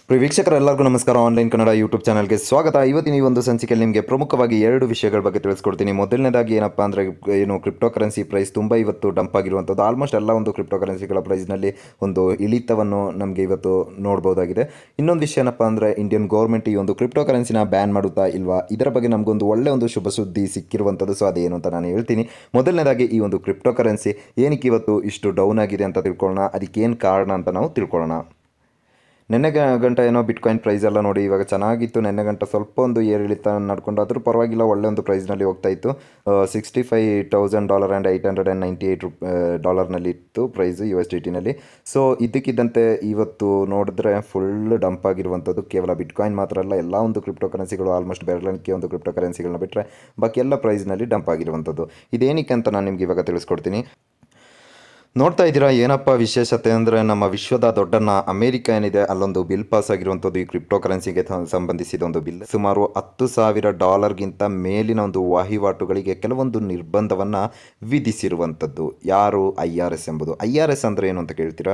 ವೀಕ್ಷಕರೆಲ್ಲರಿಗೂ ನಮಸ್ಕಾರ. Online Kannada YouTube ಚಾನಲ್ಗೆ ಸ್ವಾಗತ. ಇವತ್ತಿನ ಈ ಒಂದು ಸಂಚಿಕೆಯಲ್ಲಿ ನಿಮಗೆ ಪ್ರಮುಖವಾಗಿ ಎರಡು ವಿಷಯಗಳ ಬಗ್ಗೆ ತಿಳಿಸ್ಕೊಡ್ತೀನಿ. ಮೊದಲನೇದಾಗಿ ಏನಪ್ಪ ಅಂದರೆ ಕ್ರಿಪ್ಟೋ ಕರೆನ್ಸಿ ಪ್ರೈಸ್ ತುಂಬ ಇವತ್ತು ಡಂಪ್ ಆಗಿರುವಂಥದ್ದು. ಆಲ್ಮೋಸ್ಟ್ ಎಲ್ಲ ಒಂದು ಕ್ರಿಪ್ಟೋ ಕರೆನ್ಸಿಗಳ ಪ್ರೈಸ್ನಲ್ಲಿ ಒಂದು ಇಳಿತವನ್ನು ನಮಗೆ ಇವತ್ತು ನೋಡ್ಬೋದಾಗಿದೆ. ಇನ್ನೊಂದು ವಿಷಯ ಏನಪ್ಪ ಅಂದರೆ ಇಂಡಿಯನ್ ಗೌರ್ಮೆಂಟ್ ಈ ಒಂದು ಕ್ರಿಪ್ಟೋ ಕರೆನ್ಸಿನ ಬ್ಯಾನ್ ಮಾಡುತ್ತಾ ಇಲ್ವಾ, ಇದರ ಬಗ್ಗೆ ನಮಗೊಂದು ಒಳ್ಳೆ ಒಂದು ಶುಭ ಸುದ್ದಿ ಸಿಕ್ಕಿರುವಂಥದ್ದು. ಸೊ ಅದೇನು ಅಂತ ನಾನು ಹೇಳ್ತೀನಿ. ಮೊದಲನೇದಾಗಿ ಈ ಒಂದು ಕ್ರಿಪ್ಟೋ ಕರೆನ್ಸಿ ಏನಕ್ಕೆ ಇವತ್ತು ಇಷ್ಟು ಡೌನ್ ಆಗಿದೆ ಅಂತ ತಿಳ್ಕೊಳ್ಳೋಣ. ಅದಕ್ಕೇನು ಕಾರಣ ಅಂತ ನಾವು ತಿಳ್ಕೊಳ್ಳೋಣ. ನೆನ್ನೆ ಗಂಟೆ ಏನೋ ಬಿಟ್ಕಾಯಿನ್ ಪ್ರೈಸ್ ಎಲ್ಲ ನೋಡಿ ಇವಾಗ ಚೆನ್ನಾಗಿತ್ತು. ನೆನ್ನೆ ಗಂಟೆ ಸ್ವಲ್ಪ ಒಂದು ಏರಿಳಿತ ನಡ್ಕೊಂಡು ಆದರೂ ಪರವಾಗಿಲ್ಲ, ಒಳ್ಳೆ ಒಂದು ಪ್ರೈಸ್ನಲ್ಲಿ ಹೋಗ್ತಾ ಇತ್ತು. $65,000 ಆ್ಯಂಡ್ $898 ಇತ್ತು ಪ್ರೈಸು USDT. ಸೊ ಇದಕ್ಕಿದ್ದಂತೆ ಇವತ್ತು ನೋಡಿದ್ರೆ ಫುಲ್ ಡಂಪ್ ಆಗಿರುವಂಥದ್ದು. ಕೇವಲ ಬಿಟ್ಕಾಯಿನ್ ಮಾತ್ರ ಅಲ್ಲ, ಎಲ್ಲ ಒಂದು ಕ್ರಿಪ್ಟೋ ಕರೆನ್ಸಿಗಳು ಆಲ್ಮೋಸ್ಟ್ ಬೆರಳಿಕೆ ಒಂದು ಕ್ರಿಪ್ಟೋ ಕರೆನ್ಸಿಗಳನ್ನ ಬಿಟ್ಟರೆ ಬಾಕಿ ಎಲ್ಲ ಪ್ರೈಸ್ನಲ್ಲಿ ಡಂಪ್ ಆಗಿರುವಂಥದ್ದು. ಇದೇನಕ್ಕೆ ಅಂತ ನಾನು ನಿಮಗೆ ಇವಾಗ ತಿಳಿಸ್ಕೊಡ್ತೀನಿ. ನೋಡ್ತಾ ಇದ್ದೀರಾ ಏನಪ್ಪ ವಿಶೇಷತೆ ಅಂದರೆ, ನಮ್ಮ ವಿಶ್ವದ ದೊಡ್ಡನ ಅಮೇರಿಕ ಏನಿದೆ ಅಲ್ಲೊಂದು ಬಿಲ್ ಪಾಸ್ ಆಗಿರುವಂಥದ್ದು. ಈ ಕ್ರಿಪ್ಟೋ ಕರೆನ್ಸಿಗೆ ಸಂಬಂಧಿಸಿದ ಒಂದು ಬಿಲ್ ಸುಮಾರು $10,000 ಮೇಲಿನ ಒಂದು ವಹಿವಾಟುಗಳಿಗೆ ಕೆಲವೊಂದು ನಿರ್ಬಂಧವನ್ನು ವಿಧಿಸಿರುವಂಥದ್ದು. ಯಾರು? IRS ಎಂಬುದು. IRS ಅಂದರೆ ಏನು ಅಂತ ಕೇಳ್ತೀರಾ?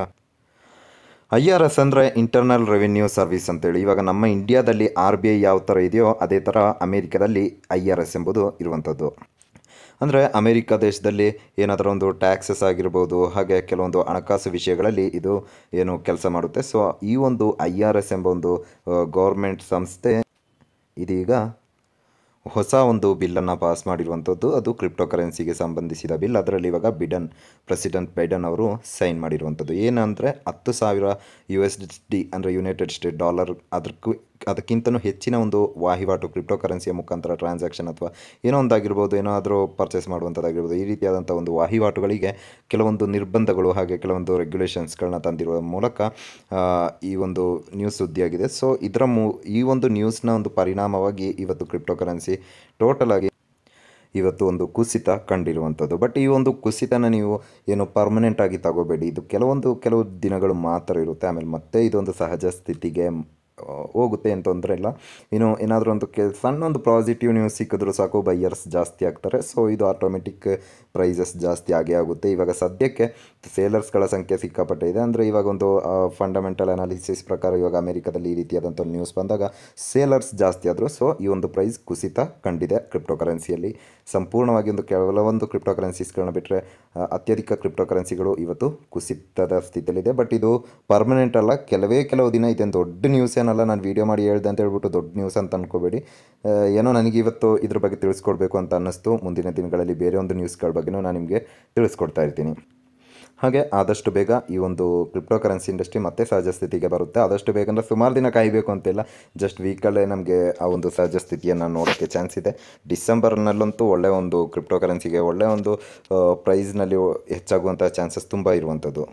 IRS ಅಂದರೆ ಇಂಟರ್ನಲ್ ರೆವಿನ್ಯೂ ಸರ್ವಿಸ್ ಅಂತೇಳಿ. ಇವಾಗ ನಮ್ಮ ಇಂಡಿಯಾದಲ್ಲಿ RBI ಯಾವ ಥರ ಇದೆಯೋ ಅದೇ ಥರ ಅಮೇರಿಕಾದಲ್ಲಿ IRS ಎಂಬುದು ಇರುವಂಥದ್ದು. ಅಂದರೆ ಅಮೇರಿಕ ದೇಶದಲ್ಲಿ ಏನಾದರೂ ಒಂದು ಟ್ಯಾಕ್ಸಸ್ ಆಗಿರ್ಬೋದು, ಹಾಗೆ ಕೆಲವೊಂದು ಹಣಕಾಸು ವಿಷಯಗಳಲ್ಲಿ ಇದು ಏನು ಕೆಲಸ ಮಾಡುತ್ತೆ. ಸೊ ಈ ಒಂದು IRS ಎಂಬ ಒಂದು ಗೌರ್ಮೆಂಟ್ ಸಂಸ್ಥೆ ಇದೀಗ ಹೊಸ ಒಂದು ಬಿಲ್ಲನ್ನು ಪಾಸ್ ಮಾಡಿರುವಂಥದ್ದು. ಅದು ಕ್ರಿಪ್ಟೋ ಕರೆನ್ಸಿಗೆ ಸಂಬಂಧಿಸಿದ ಬಿಲ್. ಅದರಲ್ಲಿ ಇವಾಗ ಪ್ರೆಸಿಡೆಂಟ್ ಬೈಡನ್ ಅವರು ಸೈನ್ ಮಾಡಿರುವಂಥದ್ದು. ಏನಂದರೆ 10,000 USD ಅಂದರೆ ಯುನೈಟೆಡ್ ಸ್ಟೇಟ್ ಡಾಲರ್, ಅದಕ್ಕಿಂತಲೂ ಹೆಚ್ಚಿನ ಒಂದು ವಹಿವಾಟು ಕ್ರಿಪ್ಟೋ ಕರೆನ್ಸಿಯ ಮುಖಾಂತರ ಟ್ರಾನ್ಸಾಕ್ಷನ್ ಅಥವಾ ಏನೋ ಒಂದಾಗಿರ್ಬೋದು, ಏನಾದರೂ ಪರ್ಚೇಸ್ ಮಾಡುವಂಥದ್ದಾಗಿರ್ಬೋದು, ಈ ರೀತಿಯಾದಂಥ ಒಂದು ವಹಿವಾಟುಗಳಿಗೆ ಕೆಲವೊಂದು ನಿರ್ಬಂಧಗಳು ಹಾಗೆ ಕೆಲವೊಂದು ರೆಗ್ಯುಲೇಷನ್ಸ್ಗಳನ್ನ ತಂದಿರುವ ಮೂಲಕ ಈ ಒಂದು ನ್ಯೂಸ್ ಸುದ್ದಿಯಾಗಿದೆ. ಸೊ ಈ ಒಂದು ನ್ಯೂಸ್ನ ಒಂದು ಪರಿಣಾಮವಾಗಿ ಇವತ್ತು ಕ್ರಿಪ್ಟೋ ಕರೆನ್ಸಿ ಟೋಟಲ್ ಆಗಿ ಇವತ್ತು ಒಂದು ಕುಸಿತ ಕಂಡಿರುವಂಥದ್ದು. ಬಟ್ ಈ ಒಂದು ಕುಸಿತನ ನೀವು ಏನು ಪರ್ಮನೆಂಟ್ ಆಗಿ ತಗೋಬೇಡಿ. ಇದು ಕೆಲವು ದಿನಗಳು ಮಾತ್ರ ಇರುತ್ತೆ, ಆಮೇಲೆ ಮತ್ತೆ ಇದೊಂದು ಸಹಜ ಸ್ಥಿತಿಗೆ ಹೋಗುತ್ತೆ, ಏನು ತೊಂದರೆ ಇಲ್ಲ. ಇನ್ನು ಏನಾದರೂ ಒಂದು ಸಣ್ಣ ಒಂದು ಪಾಸಿಟಿವ್ ನ್ಯೂಸ್ ಸಿಕ್ಕಿದ್ರೂ ಸಾಕು, ಬೈಯರ್ಸ್ ಜಾಸ್ತಿ ಆಗ್ತಾರೆ. ಸೊ ಇದು ಆಟೋಮೆಟಿಕ್ ಪ್ರೈಸಸ್ ಜಾಸ್ತಿ ಆಗೇ ಆಗುತ್ತೆ. ಇವಾಗ ಸದ್ಯಕ್ಕೆ ಸೇಲರ್ಸ್ಗಳ ಸಂಖ್ಯೆ ಸಿಕ್ಕಾಪಟ್ಟೆ ಇದೆ. ಅಂದರೆ ಇವಾಗ ಒಂದು ಫಂಡಮೆಂಟಲ್ ಅನಾಲಿಸಿಸ್ ಪ್ರಕಾರ ಇವಾಗ ಅಮೇರಿಕಾದಲ್ಲಿ ಈ ರೀತಿಯಾದಂಥ ನ್ಯೂಸ್ ಬಂದಾಗ ಸೇಲರ್ಸ್ ಜಾಸ್ತಿ ಆದರು. ಸೊ ಈ ಒಂದು ಪ್ರೈಸ್ ಕುಸಿತ ಕಂಡಿದೆ ಕ್ರಿಪ್ಟೋ ಕರೆನ್ಸಿಯಲ್ಲಿ. ಸಂಪೂರ್ಣವಾಗಿ ಕೆಲವೊಂದು ಕ್ರಿಪ್ಟೋ ಕರೆನ್ಸೀಸ್ಗಳನ್ನ ಬಿಟ್ಟರೆ ಅತ್ಯಧಿಕ ಕ್ರಿಪ್ಟೋ ಕರೆನ್ಸಿಗಳು ಇವತ್ತು ಕುಸಿತದ ಸ್ಥಿತಿಯಲ್ಲಿದೆ. ಬಟ್ ಇದು ಪರ್ಮನೆಂಟ್ ಅಲ್ಲ, ಕೆಲವು ದಿನ ಇದೇನು ದೊಡ್ಡ ನ್ಯೂಸ್ ಏನಲ್ಲ. ನಾನು ವೀಡಿಯೋ ಮಾಡಿ ಹೇಳ್ದೆ ಅಂತ ಹೇಳ್ಬಿಟ್ಟು ದೊಡ್ಡ ನ್ಯೂಸ್ ಅಂತ ಅಂದ್ಕೋಬೇಡಿ. ಏನೋ ನನಗೆ ಇವತ್ತು ಇದ್ರ ಬಗ್ಗೆ ತಿಳಿಸ್ಕೊಡ್ಬೇಕು ಅಂತ ಅನ್ನಿಸ್ತು. ಮುಂದಿನ ದಿನಗಳಲ್ಲಿ ಬೇರೆ ಒಂದು ನ್ಯೂಸ್ಗಳ ಬಗ್ಗೆನೂ ನಾನು ನಿಮಗೆ ತಿಳಿಸ್ಕೊಡ್ತಾ ಇರ್ತೀನಿ. ಹಾಗೆ ಆದಷ್ಟು ಬೇಗ ಈ ಒಂದು ಕ್ರಿಪ್ಟೋ ಕರೆನ್ಸಿ ಇಂಡಸ್ಟ್ರಿ ಮತ್ತೆ ಸಹಜ ಸ್ಥಿತಿಗೆ ಬರುತ್ತೆ. ಆದಷ್ಟು ಬೇಗ ಅಂದರೆ ಸುಮಾರು ದಿನ ಕಾಯಬೇಕು ಅಂತಿಲ್ಲ, ಜಸ್ಟ್ ವೀಕಲ್ಲೇ ನಮಗೆ ಆ ಒಂದು ಸಹಜ ಸ್ಥಿತಿಯನ್ನು ನೋಡೋಕ್ಕೆ ಚಾನ್ಸ್ ಇದೆ. ಡಿಸೆಂಬರ್ನಲ್ಲಂತೂ ಒಳ್ಳೆಯ ಒಂದು ಕ್ರಿಪ್ಟೋ ಕರೆನ್ಸಿಗೆ ಒಳ್ಳೆಯ ಒಂದು ಪ್ರೈಸ್ನಲ್ಲಿ ಹೆಚ್ಚಾಗುವಂಥ ಚಾನ್ಸಸ್ ತುಂಬ ಇರುವಂಥದ್ದು.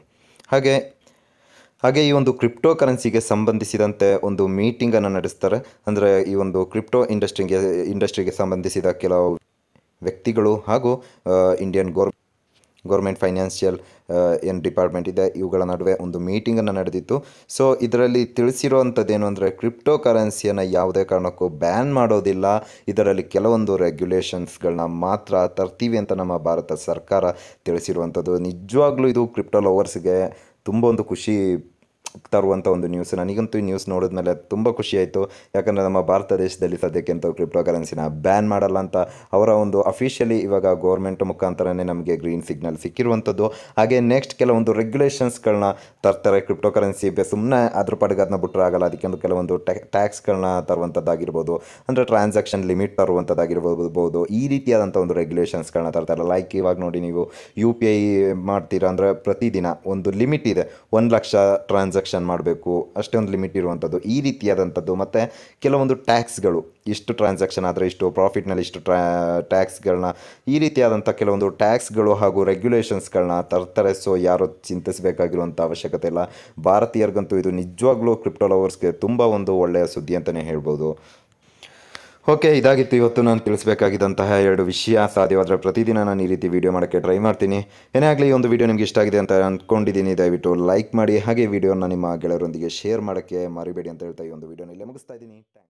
ಹಾಗೆ ಈ ಒಂದು ಕ್ರಿಪ್ಟೋ ಕರೆನ್ಸಿಗೆ ಸಂಬಂಧಿಸಿದಂತೆ ಒಂದು ಮೀಟಿಂಗನ್ನು ನಡೆಸ್ತಾರೆ. ಅಂದರೆ ಈ ಒಂದು ಕ್ರಿಪ್ಟೋ ಇಂಡಸ್ಟ್ರಿಗೆ ಸಂಬಂಧಿಸಿದ ಕೆಲವು ವ್ಯಕ್ತಿಗಳು ಹಾಗೂ ಇಂಡಿಯನ್ ಗೌರ್ಮೆಂಟ್ ಫೈನಾನ್ಷಿಯಲ್ ಏನು ಡಿಪಾರ್ಟ್ಮೆಂಟ್ ಇದೆ ಇವುಗಳ ನಡುವೆ ಒಂದು ಮೀಟಿಂಗನ್ನು ನಡೆದಿತ್ತು. ಸೊ ಇದರಲ್ಲಿ ತಿಳಿಸಿರುವಂಥದ್ದೇನು ಅಂದರೆ, ಕ್ರಿಪ್ಟೋ ಕರೆನ್ಸಿಯನ್ನು ಯಾವುದೇ ಕಾರಣಕ್ಕೂ ಬ್ಯಾನ್ ಮಾಡೋದಿಲ್ಲ, ಇದರಲ್ಲಿ ಕೆಲವೊಂದು ರೆಗ್ಯುಲೇಷನ್ಸ್ಗಳನ್ನ ಮಾತ್ರ ತರ್ತೀವಿ ಅಂತ ನಮ್ಮ ಭಾರತ ಸರ್ಕಾರ ತಿಳಿಸಿರುವಂಥದ್ದು. ನಿಜವಾಗ್ಲೂ ಇದು ಕ್ರಿಪ್ಟೋ ಲವರ್ಸ್ಗೆ ತುಂಬ ಒಂದು ಖುಷಿ ತರುವಂಥ ಒಂದು ನ್ಯೂಸ್. ನನಗಂತೂ ಈ ನ್ಯೂಸ್ ನೋಡಿದ್ಮೇಲೆ ತುಂಬ ಖುಷಿಯಾಯಿತು. ಯಾಕಂದರೆ ನಮ್ಮ ಭಾರತ ದೇಶದಲ್ಲಿ ಸದ್ಯಕ್ಕೆ ಅಂತ ಕ್ರಿಪ್ಟೋ ಕರೆನ್ಸಿನ ಬ್ಯಾನ್ ಮಾಡಲ್ಲ ಅಂತ ಅವರ ಒಂದು ಅಫಿಷಿಯಲಿ ಇವಾಗ ಗೌರ್ಮೆಂಟ್ ಮುಖಾಂತರನೇ ನಮಗೆ ಗ್ರೀನ್ ಸಿಗ್ನಲ್ ಸಿಕ್ಕಿರುವಂಥದ್ದು. ಹಾಗೆ ನೆಕ್ಸ್ಟ್ ಕೆಲವೊಂದು ರೆಗ್ಯುಲೇಷನ್ಸ್ಗಳನ್ನ ತರ್ತಾರೆ. ಕ್ರಿಪ್ಟೋ ಕರೆನ್ಸಿ ಸುಮ್ಮನೆ ಅದ್ರ ಪಾಡಿಗೆ ಅದನ್ನ ಬಿಟ್ಟರೆ ಆಗಲ್ಲ. ಅದಕ್ಕೆ ಕೆಲವೊಂದು ಟ್ಯಾಕ್ಸ್ಗಳನ್ನ ತರುವಂಥದ್ದಾಗಿರ್ಬೋದು, ಅಂದರೆ ಟ್ರಾನ್ಸಾಕ್ಷನ್ ಲಿಮಿಟ್ ತರುವಂಥದ್ದಾಗಿರ್ಬೋದು, ಈ ರೀತಿಯಾದಂಥ ಒಂದು ರೆಗ್ಯುಲೇಷನ್ಸ್ಗಳನ್ನ ತರ್ತಾರೆ. ಲೈಕ್ ಇವಾಗ ನೋಡಿ, ನೀವು UPI ಮಾಡ್ತೀರಾ ಅಂದರೆ ಪ್ರತಿದಿನ ಒಂದು ಲಿಮಿಟ್ ಇದೆ, 1,00,000 ಟ್ರಾನ್ಸಾಕ್ಷನ್ ಮಾಡಬೇಕು, ಅಷ್ಟೇ ಒಂದು ಲಿಮಿಟ್ ಇರುವಂಥದ್ದು. ಈ ರೀತಿಯಾದಂಥದ್ದು ಮತ್ತು ಕೆಲವೊಂದು ಟ್ಯಾಕ್ಸ್ಗಳು, ಇಷ್ಟು ಟ್ರಾನ್ಸಾಕ್ಷನ್ ಆದರೆ ಇಷ್ಟು, ಪ್ರಾಫಿಟ್ನಲ್ಲಿ ಇಷ್ಟು ಟ್ಯಾಕ್ಸ್ಗಳನ್ನ, ಈ ರೀತಿಯಾದಂಥ ಕೆಲವೊಂದು ಟ್ಯಾಕ್ಸ್ಗಳು ಹಾಗೂ ರೆಗ್ಯುಲೇಷನ್ಸ್ಗಳನ್ನ ತರ್ತಾರೆ. ಸೊ ಯಾರು ಚಿಂತಿಸಬೇಕಾಗಿರುವಂಥ ಅವಶ್ಯಕತೆ ಇಲ್ಲ. ಭಾರತೀಯರಿಗಂತೂ ಇದು ನಿಜವಾಗ್ಲೂ ಕ್ರಿಪ್ಟೋ ಲವರ್ಸ್ಗೆ ತುಂಬ ಒಂದು ಒಳ್ಳೆಯ ಸುದ್ದಿ ಅಂತಲೇ ಹೇಳ್ಬೋದು. ಓಕೆ, ಇದಾಗಿತ್ತು ಇವತ್ತು ನಾನು ತಿಳಿಸಬೇಕಾಗಿದ್ದಂತಹ 2 ವಿಷಯ. ಸಾಧ್ಯವಾದರೆ ಪ್ರತಿದಿನ ನಾನು ಈ ರೀತಿ ವಿಡಿಯೋ ಮಾಡೋಕ್ಕೆ ಟ್ರೈ ಮಾಡ್ತೀನಿ. ಏನೇ ಆಗಲಿ, ಈ ಒಂದು ವಿಡಿಯೋ ನಿಮಗೆ ಇಷ್ಟ ಆಗಿದೆ ಅಂತ ಅಂದ್ಕೊಂಡಿದ್ದೀನಿ. ದಯವಿಟ್ಟು ಲೈಕ್ ಮಾಡಿ, ಹಾಗೆ ವಿಡಿಯೋನ ನಿಮ್ಮ ಗೆಳೆಯರೊಂದಿಗೆ ಶೇರ್ ಮಾಡೋಕ್ಕೆ ಮರಿಬೇಡಿ ಅಂತ ಹೇಳ್ತಾ ಈ ಒಂದು ವಿಡಿಯೋನ ಇಲ್ಲೇ ಮುಗಿಸ್ತಾ ಇದ್ದೀನಿ.